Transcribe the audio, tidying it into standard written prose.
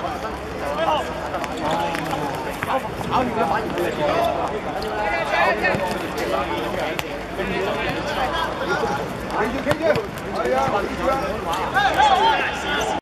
炒完嘅反而佢企住，係啊，企住啊！